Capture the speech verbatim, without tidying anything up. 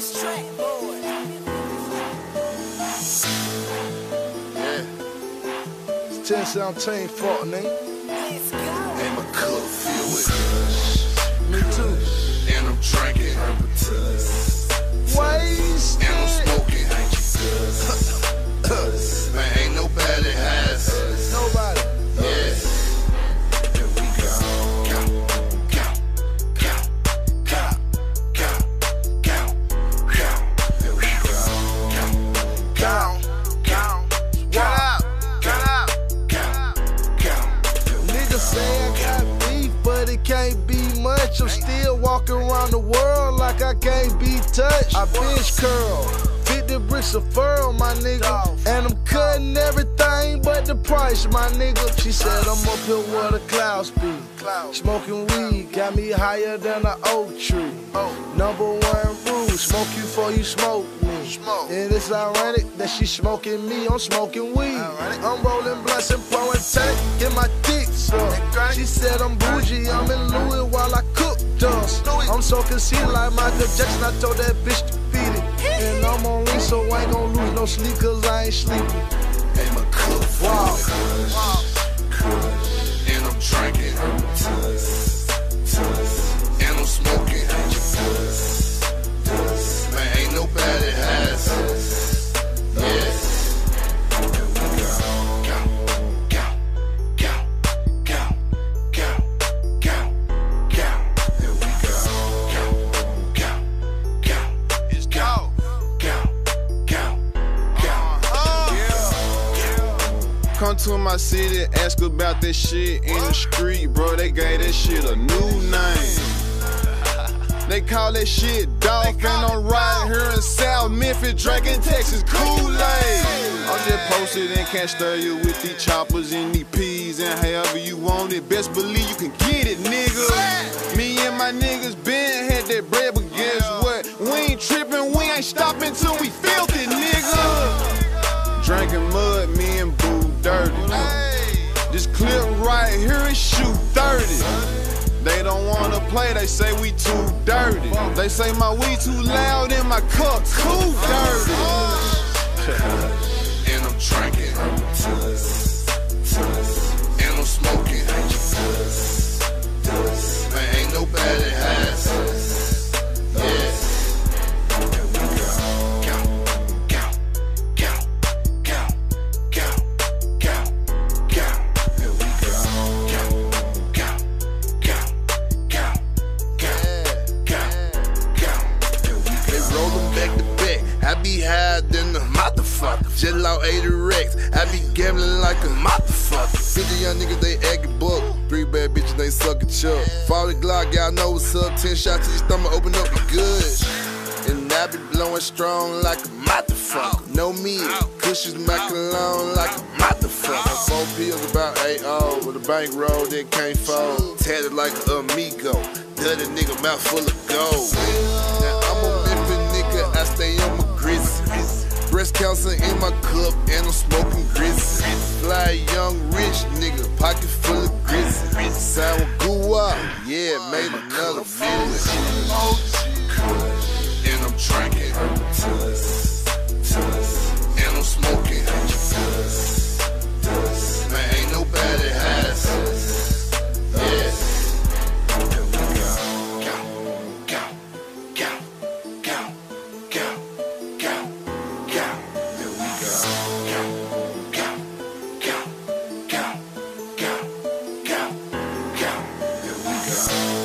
this track, boy. Yeah. It's ten seventeen fault, nigga. Let's go. And my cup filled with kush. Me too. And I'm drinking Wasted. and I'm smoking. Man, ain't nobody has Nobody. yeah. Here we go. Go, go, go, go, go, go, go. Here we go. Go, Down. go, go, go, go, go. Niggas say I got beef, but it can't be much. I'm still walking around the world like I can't be touched. I bench curl, fifty bricks of fur, my nigga. And I'm cutting everything but the price, my nigga. She said I'm up here where the clouds be. Smoking weed got me higher than an oak tree. Number one rule, smoke you before you smoke me. And it's ironic that she smoking me, I'm smoking weed. I'm rolling blunts and pouring tank in my dick up. She said I'm bougie, I'm in Louis while I cook dust. I'm so conceited like Michael Jackson, I told that bitch to beat it. And I'm on lean, so I ain't gon' lose no sleep, cause I ain't sleeping. And my cup Wow. filled with kush. And I'm drinking and I'm smoking. Man, ain't nobody has yeah. Here we go. Go, go, go, go, go, go, go. Here we go. Go, go, go. It's go, go, go, go. Come to my city, ask about that shit in the street, bro. They gave that shit a new name. They call that shit Dolphin. I'm right here in South Memphis, drinking Texas Kool-Aid. I'm just posted and can't stir you with these choppers and these peas and however you want it. Best believe you can get it, nigga. Me and my niggas been had that bread, but guess what? We ain't tripping, we ain't stopping till we filthy, nigga. Drinking mud, me and Boo dirty. This clip right here is shoot thirty. They don't wanna play, they say we too dirty. They say my weed too loud and my cup too dirty. And I'm drinking and I'm smoking. Man, ain't nobody has yeah. Here we go. Go, go, go, go, go, go, go. Here we go. Go, go, go, go, go, go, go. Here we go. They roll them back to back. I be higher than the motherfucker. Just like eighty racks. I be gambling like a motherfucker. fifty young niggas, they actin' buck. Three bad bitches, they suckin' chuck. forty Glock, y'all know what's up. Ten shots to your stomach, open up, you good. And I be blowing strong like a motherfucker. No me, cushions my cologne like a motherfucker. Four pills about eight oh with a bankroll that can't fold. Tatted like a amigo. Dirty nigga, mouth full of gold. Now I'm a Memphis nigga, I stay on my grits. Breast cancer in my cup and I'm smoking grits. Fly young rich nigga, pocket full of grits. Sound goo up, yeah, made another million. And I'm drinking and I'm smoking. Man, ain't nobody has yeah. Here we go. Go, go, go, go, go, go, go. Here we go. Go, go, go, go, go, go, go. Here we go.